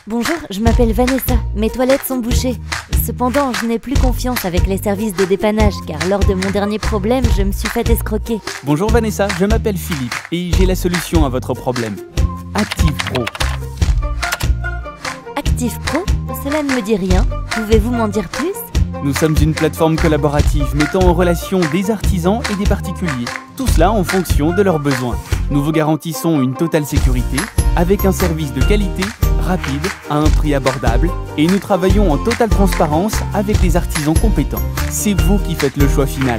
Bonjour, je m'appelle Vanessa. Mes toilettes sont bouchées. Cependant, je n'ai plus confiance avec les services de dépannage car lors de mon dernier problème, je me suis fait escroquer. Bonjour Vanessa, je m'appelle Philippe et j'ai la solution à votre problème. Active Pro. Active Pro? Cela ne me dit rien. Pouvez-vous m'en dire plus? Nous sommes une plateforme collaborative mettant en relation des artisans et des particuliers. Tout cela en fonction de leurs besoins. Nous vous garantissons une totale sécurité avec un service de qualité, rapide, à un prix abordable et nous travaillons en totale transparence avec des artisans compétents. C'est vous qui faites le choix final.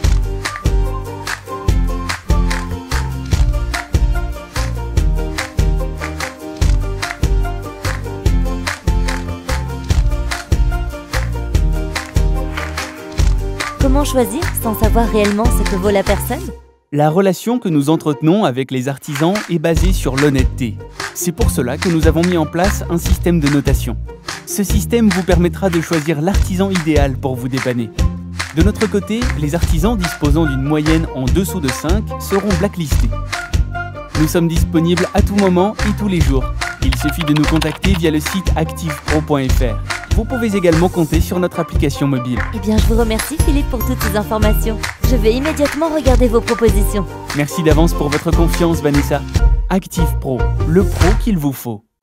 Comment choisir sans savoir réellement ce que vaut la personne? La relation que nous entretenons avec les artisans est basée sur l'honnêteté. C'est pour cela que nous avons mis en place un système de notation. Ce système vous permettra de choisir l'artisan idéal pour vous dépanner. De notre côté, les artisans disposant d'une moyenne en dessous de 5 seront blacklistés. Nous sommes disponibles à tout moment et tous les jours. Il suffit de nous contacter via le site activepro.fr. Vous pouvez également compter sur notre application mobile. Eh bien, je vous remercie Philippe pour toutes ces informations. Je vais immédiatement regarder vos propositions. Merci d'avance pour votre confiance, Vanessa. Active Pro, le pro qu'il vous faut.